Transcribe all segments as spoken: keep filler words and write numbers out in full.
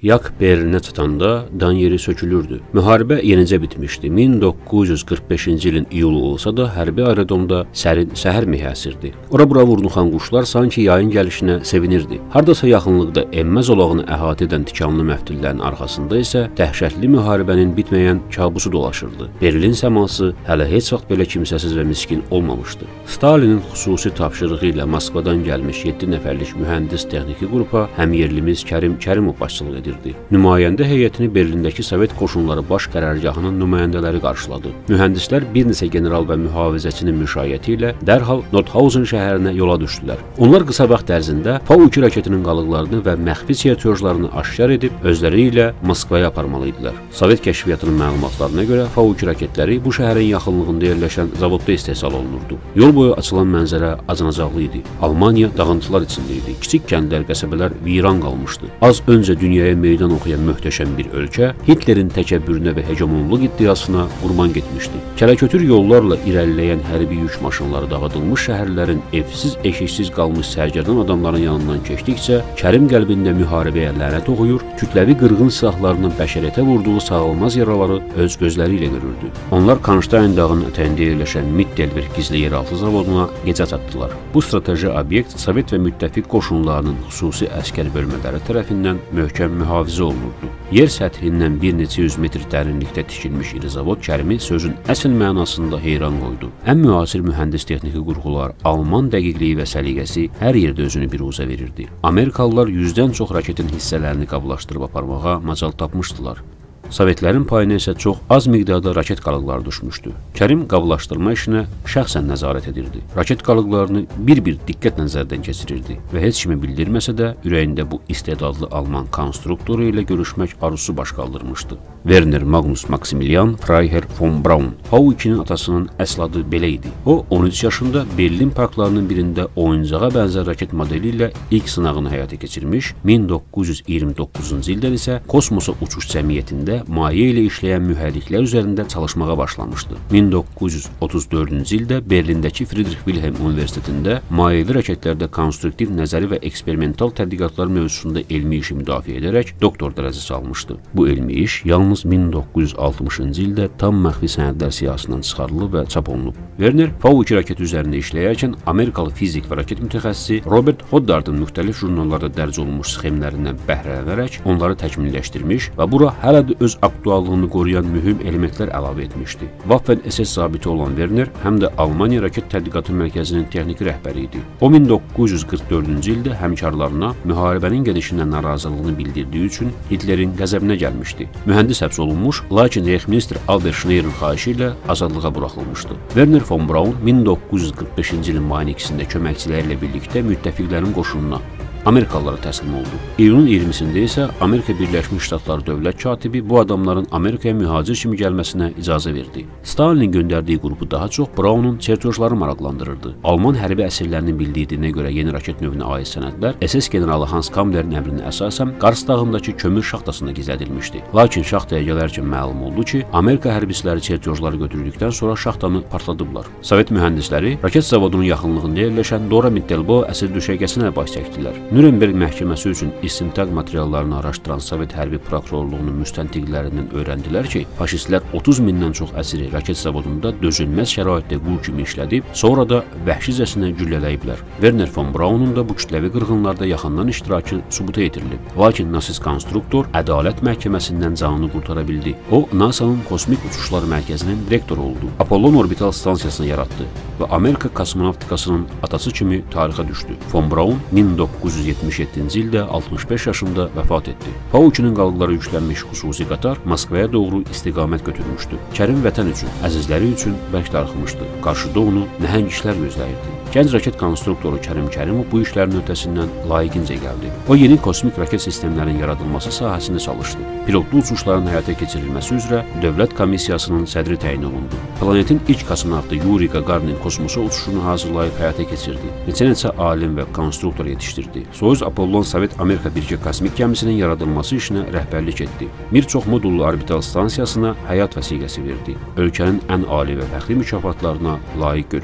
Yak Berlinə çatanda dan yeri sökülürdü. Müharibə yenicə bitmişdi. min doqquz yüz qırx beşinci ilin iyulu olsa da hərbi aerodromda sərin səhər mehi əsirdi. Ora-bura vurnuxan quşlar sanki yayın gəlişinə sevinirdi. Hardasa yaxınlıqda enmə zolağını əhatə edən tikanlı məftillərin arxasında isə dəhşətli müharibənin bitməyən kabusu dolaşırdı. Berlin səması hələ heç vaxt belə kimsəsiz və miskin olmamışdı. Stalinin xüsusi tapşırığı ilə Moskvadan gəlmiş yeddi nəfərlik mühəndis texniki qrupa həmyerlimiz Kərim Kərimov başçılıq edirdi. Nümayəndə heyətini Berlindəki Sovet qoşunları baş qərargahının nümayəndələri qarşıladı. Mühəndislər bir neçə general və mühafizəçinin müşayiəti ilə dərhal Nordhausen şəhərinə yola düşdülər. Onlar qısa vaxt ərzində P A U iki raketinin qalıqlarını və məxfi çertyojlarını aşkar edib özləri ilə Moskvaya aparmalı idilər. Sovet kəşfiyyatının məlumatlarına görə P A U iki raketləri bu şəhərin yaxınlığında yerləşən zavodda istehsal olunurdu. Yol boyu açılan mənzərə acınacaqlı idi. Almaniya dağıntılar içində idi. Kiçik kəndlər, qəsəbələr viran qalmışdı. Az öncə dünyaya meydan oxuyan möhtəşəm bir ölkə Hitlerin təkəbbürünə və hegemonluq iddiasına qurban getmişdi. Kələkötür yollarla irəliləyən hərbi yük maşınları dağıdılmış şəhərlərin evsiz, eşiksiz qalmış sərgərdan adamların yanından keçdikcə Kərim qəlbində müharibəyə lənət oxuyur, kütləvi qırğın silahlarının bəşəriyyətə vurduğu sağılmaz yaraları öz gözləri ilə görürdü. Onlar Kanştayn dağının ətəyində yerləşən Mittelberg gizli yeraltı zavoduna gecə çatdılar. Bu strateji obyekt Sovet və müttəfiq qoşunlarının xüsusi əskər bölmələri tərəfindən möhkəm mühafizə olunurdu. Yer səthindən bir neçə yüz metr dərinlikdə tikilmiş iri zavod Kərimi sözün əsl mənasında heyran qoydu. Ən müasir mühəndis texniki qurğular, Alman dəqiqliyi və səliqəsi hər yerdə özünü biruzə verirdi. Amerikalılar yüzdən çox raketin hissələrini qablaşdırıb aparmağa macal tapmışdılar. Sovetlərin payına isə çox az miqdarda raket qalıqları düşmüşdü. Kərim qablaşdırma işinə şəxsən nəzarət edirdi. Raket qalıqlarını bir-bir diqqət nəzərdən keçirirdi və heç kimi bildirməsə də ürəyində bu istedadlı Alman konstruktoru ilə görüşmək arzusu baş qaldırmışdı. Werner Magnus Maximilian Freiherr von Braun. P A U ikinin atasının əsl adı belə idi. O, on üç yaşında Berlin parklarının birində oyuncağa bənzər raket modeli ilə ilk sınağını həyata keçirmiş, min doqquz yüz iyirmi doqquzuncu ildən isə kosmosa uçuş cəmiyyətində maye ilə işləyən mühərriklər üzərində çalışmağa başlamışdı. min doqquz yüz otuz dördüncü ildə Berlindəki Friedrich Wilhelm Universitetində mayevi raketlərdə konstruktiv nəzəri və eksperimental tədqiqatlar mövzusunda elmi işi müdafiə edərək doktor dərəcəsi almışdı. Bu elmi iş yalnız min doqquz yüz altmışıncı ildə tam məxfi sənədlər siyahısından çıxarılıb və çap olunub. Werner P A U iki raketi üzərində işləyərkən Amerikalı fizik və raket mütəxəssisi Robert Goddard'ın müxtəlif jurnallarda dərc olunmuş sxemlərindən bəhrələnərək onları təkmilləşdirmiş və bura hələ də öz aktuallığını qoruyan mühüm elementlər əlavə etmişdi. Waffen S S zabiti olan Werner həm də Almaniya Raket Tədqiqatı Mərkəzinin texniki rəhbəri idi. O min doqquz yüz qırx dördüncü ildə həmkarlarına müharibənin gedişindən narazılığını bildirdiyi üçün Hitlerin qəzəbinə gəlmişdi. Mühəndis həbs olunmuş, lakin rexministr Albert Schneer'in xahişi ilə azadlığa buraxılmışdı. Werner von Braun min doqquz yüz qırx beşinci ilin mayın ikisində köməkçiləri ilə birlikdə müttəfiqlərin qoşununa Amerikalılara təslim oldu. İyunun iyirmisində isə Amerika Birləşmiş Ştatları dövlət katibi bu adamların Amerikaya mühacir kimi gəlməsinə icazə verdi. Stalinin göndərdiyi qrupu daha çox Braun'un çertyojları maraqlandırırdı. Alman hərbi əsirlərinin bildirdiyinə görə yeni raket növünə aid sənədlər S S generalı Hans Kammler'in əmrinə əsasən Qars dağındakı kömür şaxtasında gizlədilmişdi. Lakin şaxtaya gələrkən məlum oldu ki, Amerika hərbçiləri çertyojları götürdükdən sonra şaxtanı partladıblar. Sovet mühəndisləri raket zavodunun yaxınlığında yerləşən Dora Mittelbo əsir düşərgəsinə baş çəkdilər. Nürnberg məhkəməsi üçün istintaq materiallarını araşdıran Sovet hərbi prokurorluğunun müstəntiqlərindən öyrəndilər ki, faşistlər otuz mindən çox əsiri raket zavodunda dözülməz şəraitdə qul kimi işlədib, sonra da vəhşicəsinə güllələyiblər. Werner von Braun'un da bu kütləvi qırğınlarda yaxından iştirakı sübuta yetirilib. Lakin nasist konstruktor ədalət məhkəməsindən canını qurtara bildi. O, NASA'nın kosmik uçuşlar mərkəzinin direktoru oldu. Apollon orbital stansiyasını yaratdı və Amerika kosmonavtikasının atası kimi tarixə düşdü. Von Braun min doqquz yüz yetmiş yeddinci ildə altmış beş yaşında vəfat etdi. P A U ikinin qalıqları yüklənmiş xüsusi qatar Moskvaya doğru istiqamət götürmüşdü. Kərim vətən üçün, əzizləri üçün bərk darıxmışdı. Qarşıda onu nəhəng işlər gözləyirdi. Gənc raket konstruktoru Kərim Kərimov bu işlərin ötəsindən layiqincə gəldi. O, yeni kosmik raket sistemlərinin yaradılması sahəsində çalışdı. Pilotlu uçuşların həyata keçirilməsi üzrə dövlət komissiyasının sədri təyin olundu. Planetin ilk kosmonavtı Yuri Gagarin kosmosa uçuşunu hazırlayıb həyata keçirdi. Neçə-neçə alim və konstruktor yetişdirdi. Soyuz Apollon Sovet-Amerika birgə kosmik gəmisinin yaradılması işinə rəhbərlik etdi. Bir çox modullu orbital stansiyasına həyat vəsiqəsi verdi. Ölkənin ən ali və fəxri mükafatlarına layiq görüldü.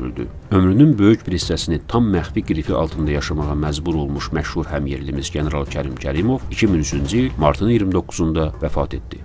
Ömrünün böyük bir hissəsini tam məxfi qrifi altında yaşamağa məcbur olmuş məşhur həmyerlimiz general Kərim Kərimov iki min üçüncü il martın iyirmi doqquzunda vəfat etdi.